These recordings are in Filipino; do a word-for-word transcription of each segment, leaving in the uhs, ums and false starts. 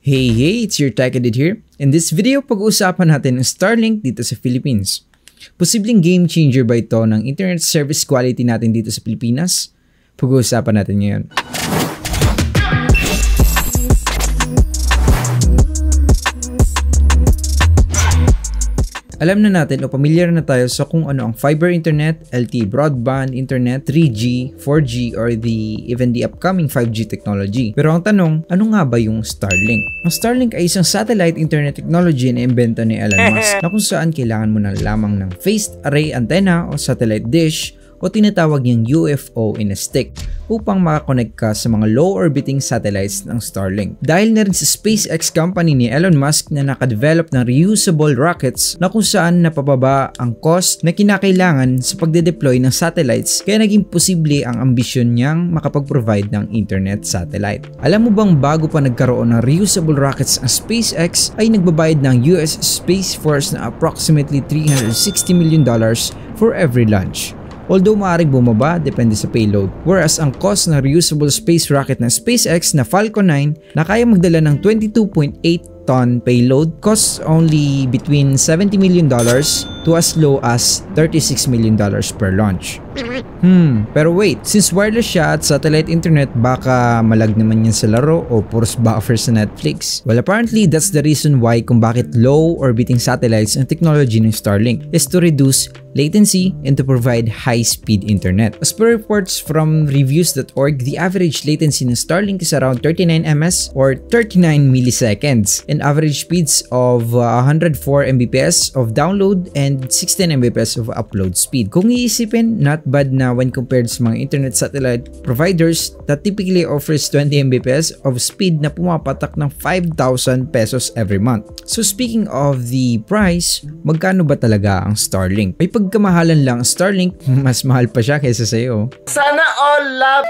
Hey hey, it's your Tech Edit here. In this video, pag-uusapan natin ang Starlink dito sa Philippines. Posibleng game changer ba ito ng internet service quality natin dito sa Pilipinas? Pag-uusapan natin ngayon. Alam na natin o pamilyar na tayo sa kung ano ang fiber internet, L T E broadband internet, three G, four G, or the even the upcoming five G technology. Pero ang tanong, ano nga ba yung Starlink? Ang Starlink ay isang satellite internet technology na imbento ni Elon Musk na kung saan kailangan mo na lamang ng phased array antenna o satellite dish o tinatawag niyang U F O in a stick upang makakonect ka sa mga low-orbiting satellites ng Starlink. Dahil na rin sa SpaceX company ni Elon Musk na nakadevelop ng reusable rockets na kung saan napababa ang cost na kinakailangan sa pagde-deploy ng satellites, kaya naging posible ang ambisyon niyang makapag-provide ng internet satellite. Alam mo bang bago pa nagkaroon ng reusable rockets ang SpaceX ay nagbabayad ng U S Space Force na approximately three hundred sixty million dollars for every launch. Although maaaring bumaba depende sa payload. Whereas ang cost ng reusable space rocket ng SpaceX na Falcon nine na kaya magdala ng twenty-two point eight ton payload costs only between seventy million dollars to as low as thirty-six million dollars per launch. Hmm, pero wait, since wireless siya at satellite internet, baka malag naman yan sa laro o puros buffer sa Netflix. Well, apparently that's the reason why kung bakit low orbiting satellites ang technology ng Starlink is to reduce latency and to provide high-speed internet. As per reports from reviews dot org, the average latency ng Starlink is around thirty-nine milliseconds or thirty-nine milliseconds and average speeds of uh, one hundred four megabits per second of download and sixteen megabits per second of upload speed. Kung iisipin, not bad na when compared sa mga internet satellite providers that typically offers twenty megabits per second of speed na pumapatak ng five thousand pesos every month. So speaking of the price, magkano ba talaga ang Starlink? May pagkamahalan lang ang Starlink, mas mahal pa siya kaysa sa'yo. Sana all love!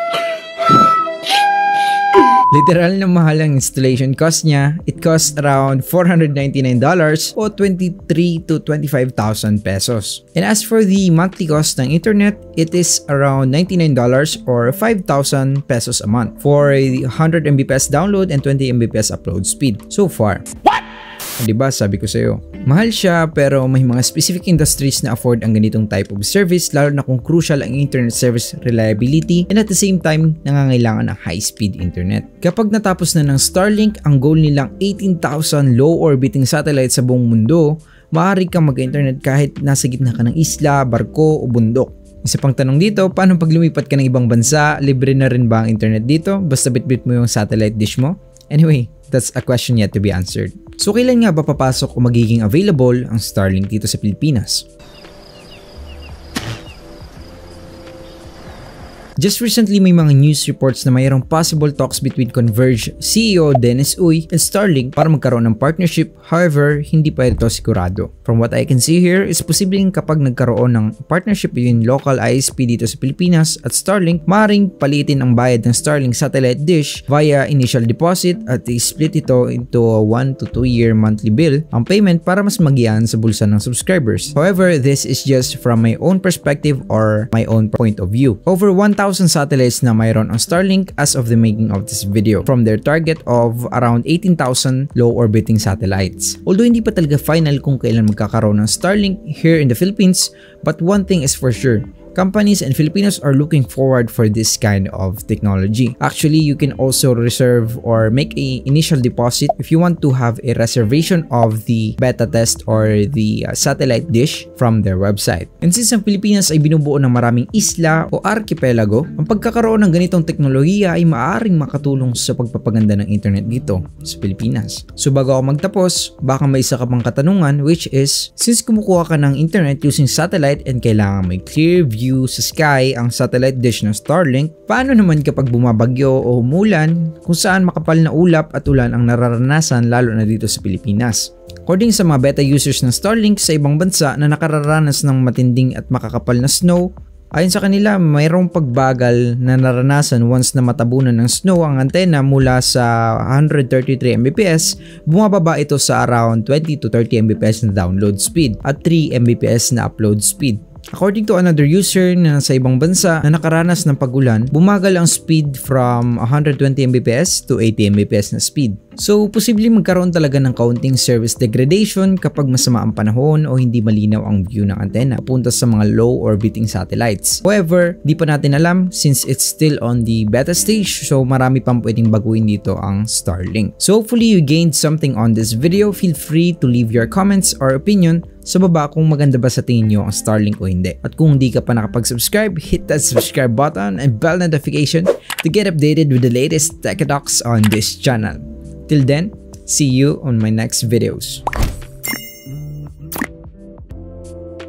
Literal na mahal ang installation cost niya. It costs around four hundred ninety-nine dollars o twenty-three to twenty-five thousand pesos. And as for the monthly cost ng internet, it is around ninety-nine dollars or five thousand pesos a month for a one hundred megabits per second download and twenty megabits per second upload speed so far. What? Diba, sabi ko sa'yo, mahal siya pero may mga specific industries na afford ang ganitong type of service, lalo na kung crucial ang internet service reliability and at the same time nangangailangan ng high-speed internet. Kapag natapos na ng Starlink ang goal nilang eighteen thousand low-orbiting satellites sa buong mundo, maaari kang mag-internet kahit nasa gitna ka ng isla, barko o bundok. Isa pang tanong dito, paano pag lumipat ka ng ibang bansa, libre na rin ba ang internet dito basta bitbit mo yung satellite dish mo? Anyway, that's a question yet to be answered. So kailan nga ba papasok o magiging available ang Starlink dito sa Pilipinas? Just recently, may mga news reports na mayroong possible talks between Converge C E O Dennis Uy and Starlink para magkaroon ng partnership. However, hindi pa ito sigurado. From what I can see here, is posibleng kapag nagkaroon ng partnership between local I S P dito sa Pilipinas at Starlink, maaaring palitin ang bayad ng Starlink satellite dish via initial deposit at i-split ito into a one to two year monthly bill ang payment para mas magiyan sa bulsa ng subscribers. However, this is just from my own perspective or my own point of view. Over one thousand satellites na mayroon ang Starlink as of the making of this video from their target of around eighteen thousand low-orbiting satellites. Although hindi pa talaga final kung kailan magkakaroon ng Starlink here in the Philippines, but one thing is for sure, companies and Filipinos are looking forward for this kind of technology. Actually, you can also reserve or make a initial deposit if you want to have a reservation of the beta test or the uh, satellite dish from their website. And since ang Pilipinas ay binubuo ng maraming isla o archipelago, ang pagkakaroon ng ganitong teknolohiya ay maaaring makatulong sa pagpapaganda ng internet dito sa Pilipinas. So bago ako magtapos, baka may isa ka pang katanungan, which is, since kumukuha ka ng internet using satellite and kailangan may clear view sa sky ang satellite dish ng Starlink, paano naman kapag bumabagyo o umulan kung saan makapal na ulap at ulan ang nararanasan lalo na dito sa Pilipinas? According sa mga beta users ng Starlink sa ibang bansa na nakararanas ng matinding at makakapal na snow, ayon sa kanila, mayroong pagbagal na naranasan once na matabunan ng snow ang antena mula sa one hundred thirty-three megabits per second, bumababa ito sa around twenty to thirty megabits per second na download speed at three megabits per second na upload speed. According to another user na sa ibang bansa na nakaranas ng pag-ulan, bumagal ang speed from one hundred twenty megabits per second to eighty megabits per second na speed. So, posibleng magkaroon talaga ng kaunting service degradation kapag masama ang panahon o hindi malinaw ang view ng antenna papunta sa mga low orbiting satellites. However, di pa natin alam since it's still on the beta stage, so marami pang pwedeng baguhin dito ang Starlink. So, hopefully you gained something on this video. Feel free to leave your comments or opinion sa baba kung maganda ba sa tingin nyo ang Starlink o hindi. At kung hindi ka pa nakapag-subscribe, hit that subscribe button and bell notification to get updated with the latest tech talks on this channel. Till then, see you on my next videos.